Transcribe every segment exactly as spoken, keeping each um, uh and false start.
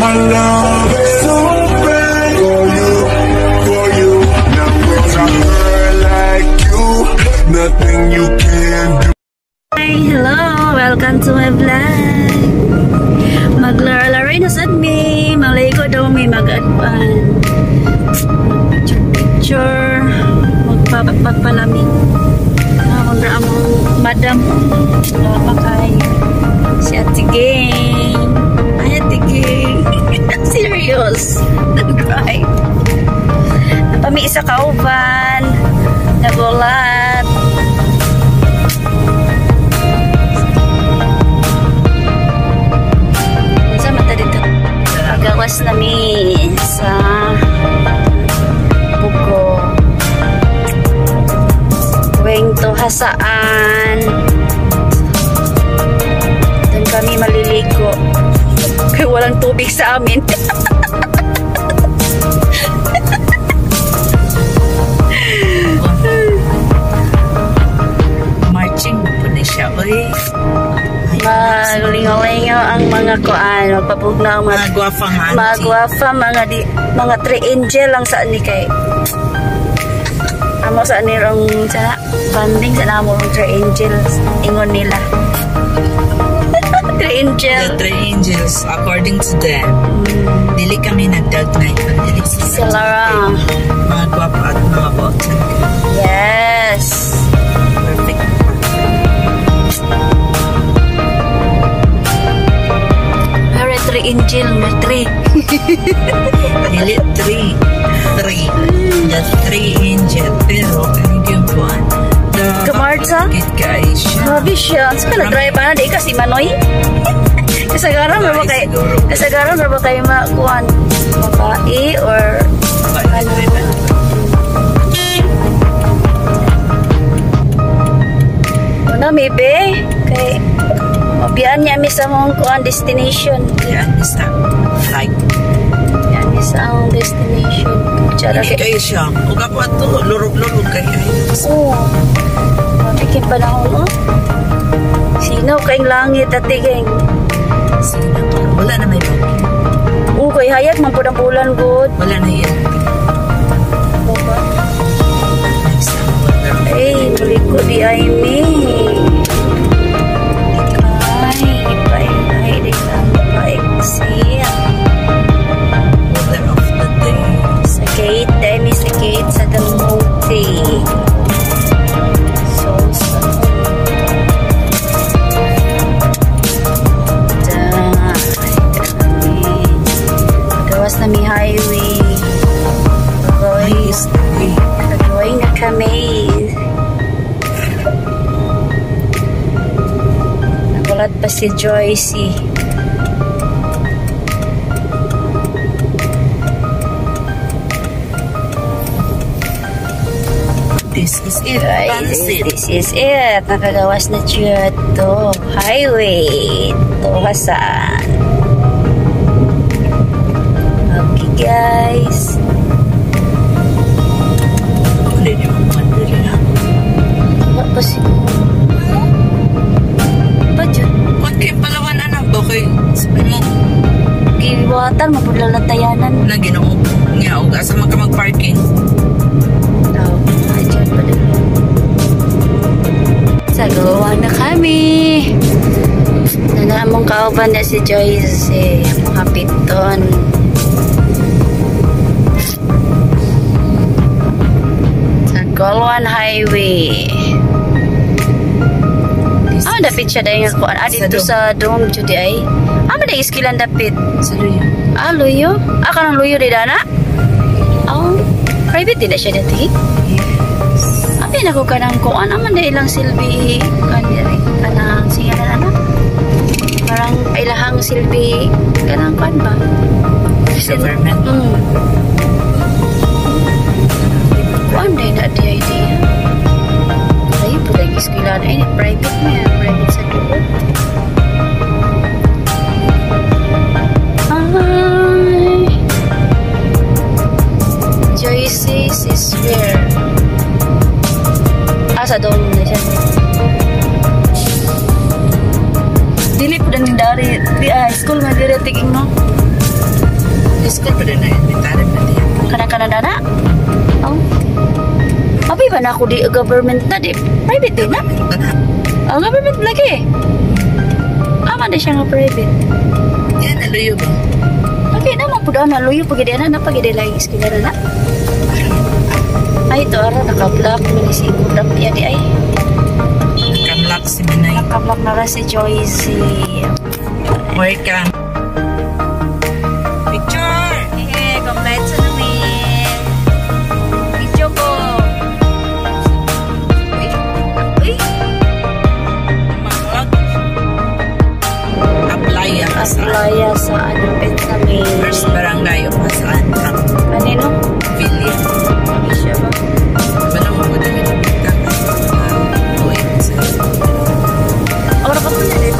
My love is so bad for you, for you. Now with a girl like you, nothing you can do. Hi, hello, welcome to my vlog. Maglaralaray na sad me, maligo daw may mag-advan. Picture, picture, magpapagpalamig. Nakakundra among madam, napakay. Si Ate Gang. Ay, Ate Gang. Serious. Nag-drive. Napami isa kauban. Nagulat. Masa mata dito. Gawas namin sa buko. Going to Hasaan. Doon kami maliligo. Kaya walang tubig sa amin. Marching po na siya. Uy. Malingaw-lingaw ang mga kuan. Magpapugna ang mga Magwafang auntie. magwafa, mga di, mga three angel lang saan ni kay. Amo saan ni rong sa banding sa namo rong three angels. Ingon nila. Three angel. The three angels, according to them, mm. dili kami nagdagnay. Dili Sa Lara. Mga gwapa at mga botan. Yes. Perfect. Very three angel, may three. Dili three. Three. The three angel. Pero, ano yung buwan? Kamarta? Kit kay siya. Grabe siya. Saan ka nag-drive pa na? Di kasi Manoy? Kasagaran ba ba kayo? Kasagaran ba ba kayo makuhan? Babae or ano? Una, maybe. Kay mabiyan niya mi sa mong kuhan destination. Yan, isa. Like. Yan mi sa ang destination. Tsara Hindi kayo siya. Huwag ako ito. Lurog-lurog kayo. Oo. Mabikin pa na ako, no? Sino kayong langit at tiging? Sino? Wala na may bagay. Oo, kay hayat man po ng bulan, good. Wala na yan. Baba. Next time. Ay, muli ko di ay me. Ay, ipay, ay, di ka mapaiksin. Order of the day. Sakit, dahil may sakit sa damuti. So, so. Da, gawas na may highway. Gagawin, gagawin na kami. Nagulat pa si Joycey. This is it. Guys, this is it. Nakagawas na siya to highway to Hasaan. Okay guys. Wala niyo ang mandali na. Wala pa si ba dyan? Huwag kayo palawan anak. Bakit? Sabi mo. Giwatan, mapudlalatayanan. Na ginoo. Nga, huwag asa ka mag-parking. Oh, ay dyan pa din. Sagawa na kami. Nanamong kauban na si Joyce. Eh, mga piton. Golwan Highway. Ah, dapit siya dahil nga kuan. Ah, dito sa Dome Judy ay. Ah, may iskilan dapit. Sa luyo. Ah, luyo? Ah, kanang luyo di dana? Oh, private din na siya dati. Yes. Ah, pinako ka ng kuan. Ah, man na ilang silbi. Kanang, kanang, singalan na. Parang ilahang silbi. Kanang kuan ba? Government. Hmm. Kuan na yun na di idea. Ay, putang iskilan. Ay, private mo yan. Private sa dulo. Ay. Joyce's is where? Ah, sa dome na siya. Dili po na ni dari. Di ah, school man dire tiging no? School pa rin na elementary na din. Kana-kana na. Oh. Abi ba na ako di government na di? Private din na? Oh, government lagi. Ama na siya nga private. Yan, naluyo ba? Okay naman po daw na luyo pag na na pag lagi iskila na. Ay, ito ara naka-block ni si Kudap ya di ay. Naka-block si Manay. Naka-block na ra si Joyce. Wait ka. Picture! Eh, complete sa namin. Video ko. Uy. Uy. Mag Aplaya ka sa Aplaya sa ano, pet namin. first barangay o pasaan ang Kanino? village. Hindi siya ba? Wala mo po dami na pita. Uy, sa Ora ka po na rin.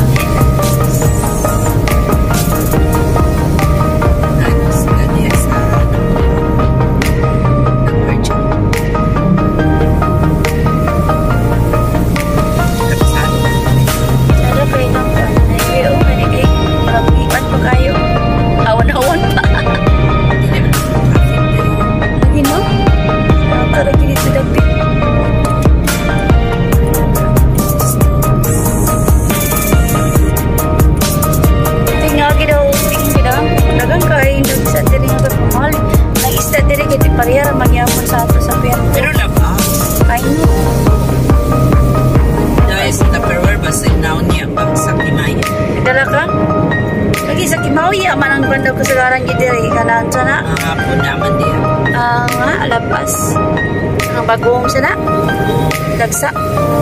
Pariyara magyapon sa ato sa pier. pero laba. Ay no. Dahil sa Tupperware, basta naon niya ba sa Kimaya. Dala ka? Lagi sa Kimauya, manang bandaw kasagaran niya diri. Kanaan sa na. Ang hapon naman diya. Ah, nga, alapas. Ang bagong sana. Dagsa.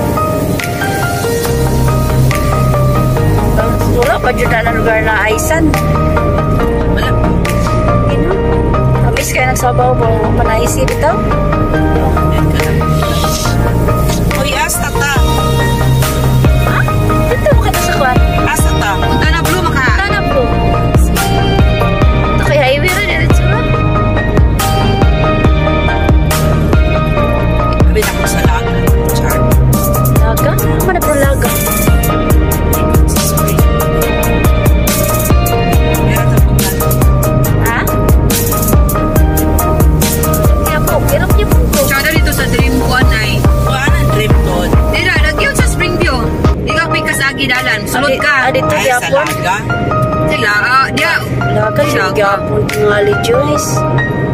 Wala pa dyan na lugar na Aisan. Wala. Ino? Amis kayo nagsabaw mo. Manaisi dito? Uy, asta ta. Ha? Dito mo kita sa kwan. Asta ta. Punta na blue maka. Tanap ko. Ito kaya highway rin. Dito ba? Sabi na ko sa laga. Char. Laga? Ano man na laga? Sa spring. Meron na punta. Ha? Kaya po, hirap niya po ko. Tsaka dito sa Dream One ay. Kuhaan ang trip doon. Dira, nagyon sa Springview. Di ka may kasagi dalan. Sulod Ah, ka. dito Ay, sa yapon. laga. Sila, ah, dia. Laga, Siya yung yapon. Tingali, Joyce.